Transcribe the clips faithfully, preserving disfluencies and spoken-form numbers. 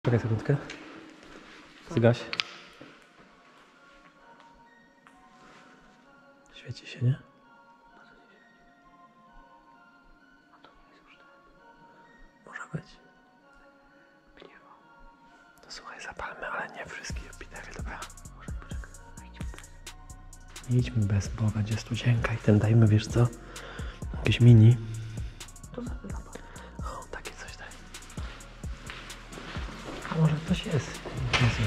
Czekaj sekundkę. Zgaś. Świeci się, nie? Może być. To słuchaj, zapalmy, ale nie wszystkie Jupitery, dobra? Może poczekaj. Nie idźmy bez, bo będzie studzienka i ten dajmy, wiesz co? Jakieś mini. To zapal. O, takie coś daj. A może ktoś jest? Jezu.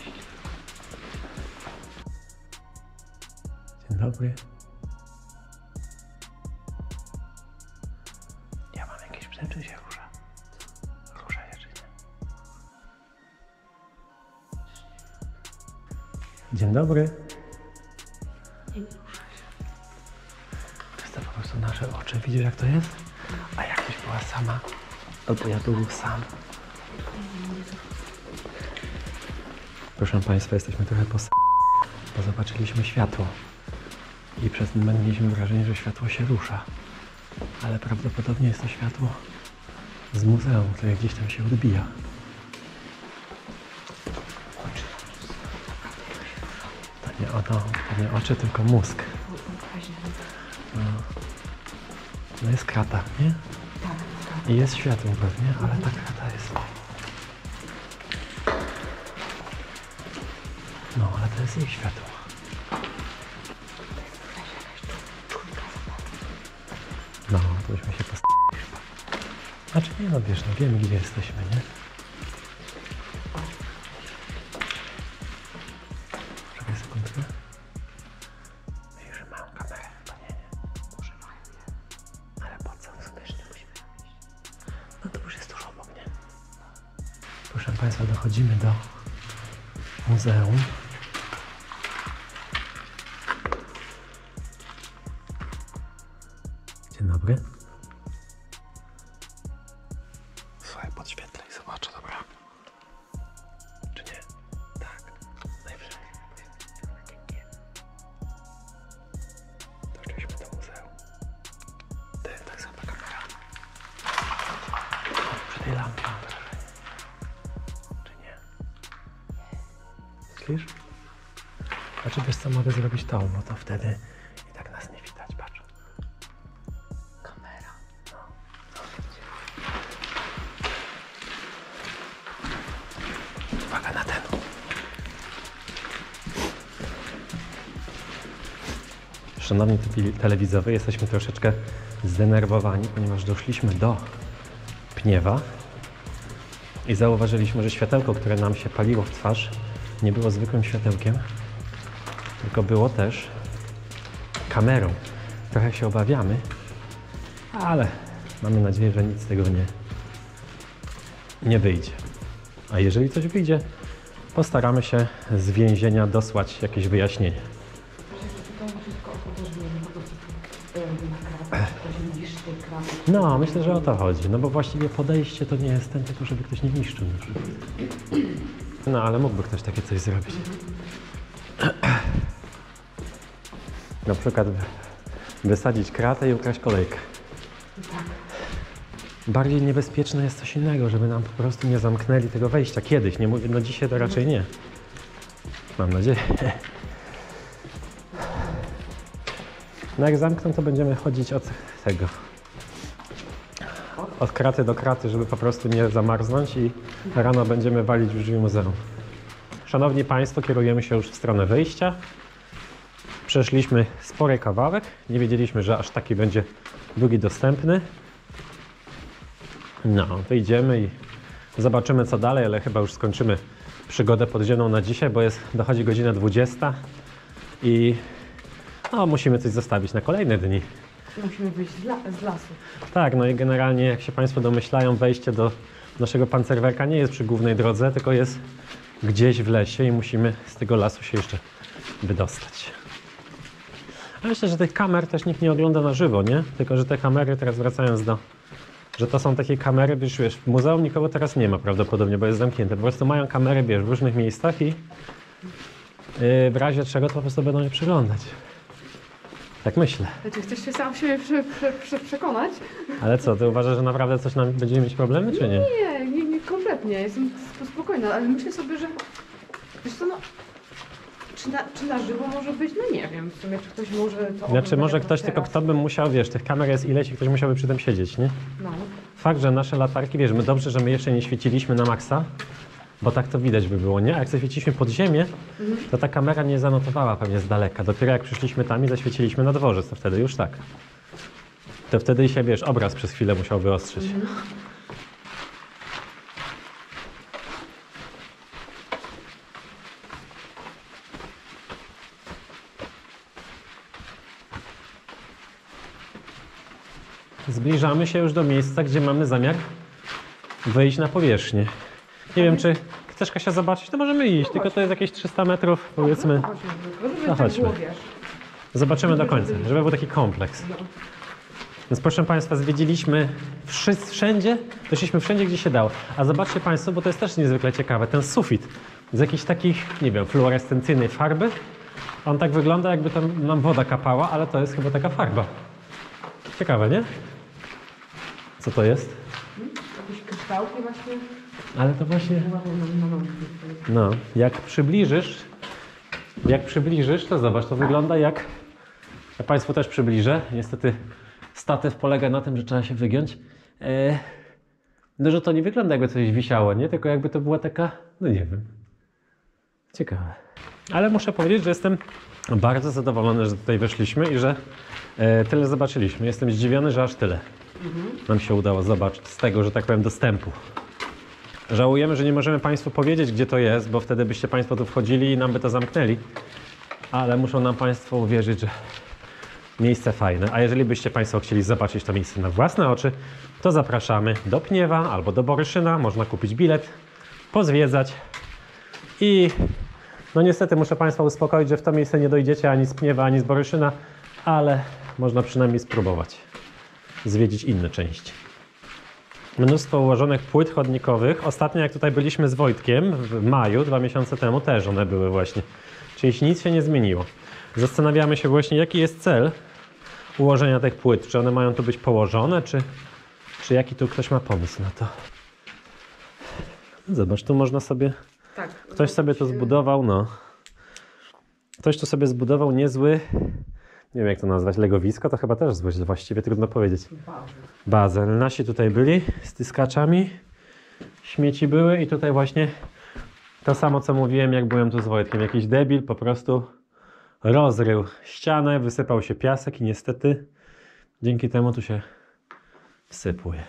Dzień dobry. Ja mam jakieś psy, czy się rusza? Rusza się, czy nie? Dzień dobry. Nie, nie rusza się. To jest to po prostu nasze oczy. Widzisz, jak to jest? A jakbyś była sama, albo ja był sam. Proszę Państwa, jesteśmy trochę po bo zobaczyliśmy światło i przez moment mieliśmy wrażenie, że światło się rusza, ale prawdopodobnie jest to światło z muzeum, które gdzieś tam się odbija. To nie ono, to nie oczy, tylko mózg. No, no jest krata, nie? I jest światło pewnie, ale ta krata jest... No, ale to jest ich światło. No, to byśmy się postawili chyba. Znaczy nie, no wiesz, no wiemy gdzie jesteśmy, nie? Czekaj sekundkę. Wiesz, że mam kamerę chyba, nie, nie. Może mają, nie? Ale po co? No też nie musimy iść. No to już jest tuż obok, nie? Proszę Państwa, dochodzimy do muzeum. Dzień dobry. Słuchaj, podświetlę i zobaczę, dobra? Czy nie? Tak. Najwyżej. Doszliśmy do muzeum. Ty, to jest chyba kamera. Przy tej lampie mam wrażenie. Czy nie? Myślisz? A czy wiesz co, mogę zrobić to, bo to wtedy i tak nas nie widać, patrz. Kamera. No. Uwaga na ten. Szanowni telewidzowie, jesteśmy troszeczkę zdenerwowani, ponieważ doszliśmy do Pniewa i zauważyliśmy, że światełko, które nam się paliło w twarz, nie było zwykłym światełkiem, tylko było też kamerą. Trochę się obawiamy, ale mamy nadzieję, że nic z tego nie, nie wyjdzie. A jeżeli coś wyjdzie, postaramy się z więzienia dosłać jakieś wyjaśnienie. No, myślę, że o to chodzi. No bo właściwie podejście to nie jest ten tylko, żeby ktoś nie niszczył. No, ale mógłby ktoś takie coś zrobić. Na przykład wysadzić kratę i ukraść kolejkę. Bardziej niebezpieczne jest coś innego, żeby nam po prostu nie zamknęli tego wejścia. Kiedyś, nie mówię, no dzisiaj to raczej nie. Mam nadzieję. No jak zamkną, to będziemy chodzić od tego. Od kraty do kraty, żeby po prostu nie zamarznąć i rano będziemy walić w drzwi muzeum. Szanowni Państwo, kierujemy się już w stronę wyjścia. Przeszliśmy spory kawałek. Nie wiedzieliśmy, że aż taki będzie długi dostępny. No, wyjdziemy i zobaczymy co dalej, ale chyba już skończymy przygodę podziemną na dzisiaj, bo jest, dochodzi godzina dwudziesta i no, musimy coś zostawić na kolejne dni. Musimy wyjść z, la z lasu. Tak, no i generalnie jak się Państwo domyślają, wejście do naszego pancerwerka nie jest przy głównej drodze, tylko jest gdzieś w lesie i musimy z tego lasu się jeszcze wydostać. A myślę, że tych kamer też nikt nie ogląda na żywo, nie? Tylko, że te kamery, teraz wracając do... że to są takie kamery, wiesz, wiesz, w muzeum nikogo teraz nie ma prawdopodobnie, bo jest zamknięte. Po prostu mają kamery, wiesz, w różnych miejscach i yy, w razie czego to po prostu będą je przyglądać. Tak myślę. Czy chcesz się sam siebie prze, prze, prze, przekonać? Ale co, ty uważasz, że naprawdę coś nam będziemy mieć problemy, czy nie? Nie, nie, nie kompletnie. Jestem to spokojne, ale myślę sobie, że wiesz co, no, czy na, czy na żywo może być? No nie wiem, w sumie, czy ktoś może to Znaczy oglądać może jak ktoś, teraz. tylko kto by musiał, wiesz, tych kamer jest ileś i ktoś musiałby przy tym siedzieć, nie? No. Fakt, że nasze latarki, wiesz, my dobrze, że my jeszcze nie świeciliśmy na maksa, bo tak to widać by było, nie? A jak zaświeciliśmy pod ziemię, to ta kamera nie zanotowała pewnie z daleka. Dopiero jak przyszliśmy tam i zaświeciliśmy na dworzec, to wtedy już tak. To wtedy się, wiesz, obraz przez chwilę musiał wyostrzyć. Zbliżamy się już do miejsca, gdzie mamy zamiar wyjść na powierzchnię. Nie wiem, czy chcesz, Kasia, zobaczyć? To możemy iść, tylko to jest jakieś trzysta metrów, powiedzmy. Chodźmy, żeby No tak chodźmy. było, wiesz. Zobaczymy do końca, żeby był taki kompleks. No. Więc proszę Państwa, zwiedziliśmy wszyscy, wszędzie, doszliśmy wszędzie, gdzie się dało. A zobaczcie Państwo, bo to jest też niezwykle ciekawe, ten sufit z jakichś takich, nie wiem, fluorescencyjnej farby. On tak wygląda, jakby tam nam woda kapała, ale to jest chyba taka farba. Ciekawe, nie? Co to jest? Jakieś kryształki właśnie. Ale to właśnie... No, no, no, no. No, jak przybliżysz, jak przybliżysz, to zobacz, to wygląda jak... Ja Państwu też przybliżę. Niestety statyw polega na tym, że trzeba się wygiąć. E, no, że to nie wygląda, jakby coś wisiało, nie? Tylko jakby to była taka, no nie wiem. Ciekawe. Ale muszę powiedzieć, że jestem bardzo zadowolony, że tutaj weszliśmy i że e, tyle zobaczyliśmy. Jestem zdziwiony, że aż tyle nam się udało zobaczyć z tego, że tak powiem, dostępu. Żałujemy, że nie możemy Państwu powiedzieć, gdzie to jest, bo wtedy byście Państwo tu wchodzili i nam by to zamknęli. Ale muszą nam Państwo uwierzyć, że miejsce fajne. A jeżeli byście Państwo chcieli zobaczyć to miejsce na własne oczy, to zapraszamy do Pniewa albo do Boryszyna. Można kupić bilet, pozwiedzać i no niestety muszę Państwa uspokoić, że w to miejsce nie dojdziecie ani z Pniewa, ani z Boryszyna, ale można przynajmniej spróbować zwiedzić inne części. Mnóstwo ułożonych płyt chodnikowych. Ostatnio jak tutaj byliśmy z Wojtkiem w maju, dwa miesiące temu, też one były właśnie. Czyli nic się nie zmieniło. Zastanawiamy się właśnie, jaki jest cel ułożenia tych płyt. Czy one mają tu być położone, czy, czy jaki tu ktoś ma pomysł na to. Zobacz, tu można sobie... Tak. Ktoś sobie to zbudował, no. Ktoś tu sobie zbudował niezły... Nie wiem, jak to nazwać, legowisko, to chyba też złość, właściwie trudno powiedzieć. Bazę. Nasi tutaj byli z tyskaczami, śmieci były i tutaj właśnie to samo, co mówiłem, jak byłem tu z Wojtkiem. Jakiś debil po prostu rozrył ścianę, wysypał się piasek i niestety dzięki temu tu się wsypuje.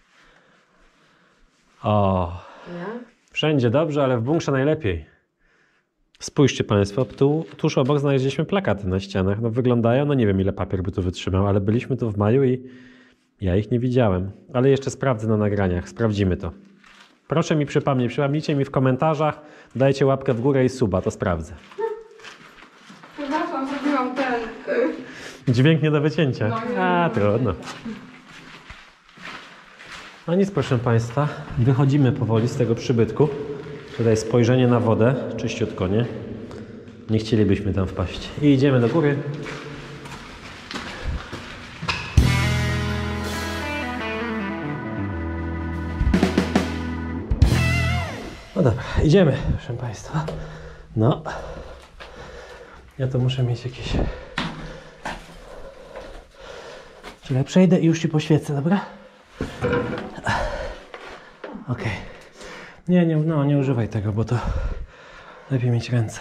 O, Nie? wszędzie dobrze, ale w bunkrze najlepiej. Spójrzcie Państwo, tu, tuż obok znaleźliśmy plakaty na ścianach. No wyglądają, no nie wiem ile papier by tu wytrzymał, ale byliśmy tu w maju i ja ich nie widziałem. Ale jeszcze sprawdzę na nagraniach, sprawdzimy to. Proszę mi przypomnieć, przypomnijcie mi w komentarzach, dajcie łapkę w górę i suba, to sprawdzę. Przepraszam, zrobiłam ten... Dźwięk nie do wycięcia. No, nie, A, nie, trudno. No nic, proszę Państwa, wychodzimy powoli z tego przybytku. Tutaj spojrzenie na wodę, czyściutko, nie? Nie chcielibyśmy tam wpaść. I idziemy do góry. No dobra, idziemy, proszę Państwa. No. Ja to muszę mieć jakieś... Czekaj, przejdę i już Ci poświecę, dobra? Okej. Okay. Nie, nie, no, nie używaj tego, bo to lepiej mieć ręce.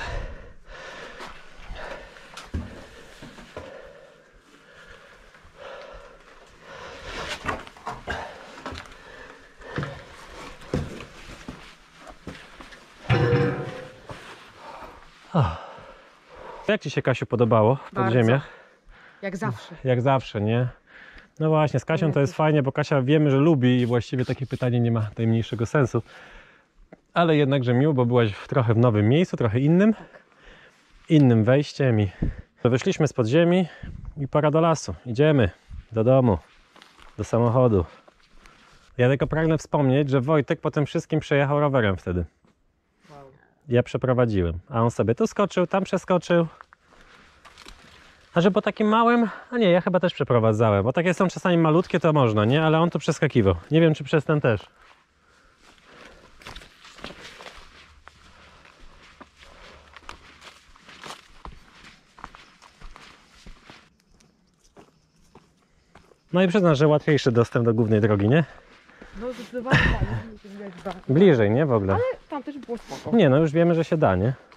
O. Jak Ci się, Kasiu, podobało w Bardzo. podziemiach? Jak zawsze. Jak zawsze, nie? No właśnie, z Kasią to jest fajnie, bo Kasia wiemy, że lubi i właściwie takie pytanie nie ma najmniejszego sensu. Ale jednakże miło, bo byłaś w, trochę w nowym miejscu, trochę innym. Innym wejściem i wyszliśmy z podziemi i pora do lasu. Idziemy do domu, do samochodu. Ja tylko pragnę wspomnieć, że Wojtek po tym wszystkim przejechał rowerem wtedy. Ja przeprowadziłem, a on sobie tu skoczył, tam przeskoczył. A że po takim małym, a nie, ja chyba też przeprowadzałem, bo takie są czasami malutkie, to można, nie? Ale on tu przeskakiwał. Nie wiem, czy przez ten też. No i przyznam, że łatwiejszy dostęp do głównej drogi, nie? No zdecydowanie tak, musimy się widać dwa. Bliżej, nie? W ogóle. Ale tam też było spoko. Nie, no już wiemy, że się da, nie?